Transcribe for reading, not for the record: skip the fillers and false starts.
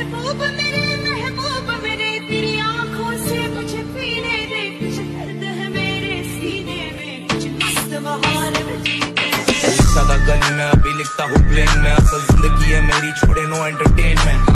महबूब मेरे तेरी आंखों से मुझे पीने दे, कुछ दर्द है मेरे सीने में, कुछ मस्त बहार में जीते। लिखता था गन में, अभी लिखता हूँ प्लेन में, असल जिंदगी है मेरी, छोड़े नो एंटरटेनमेंट।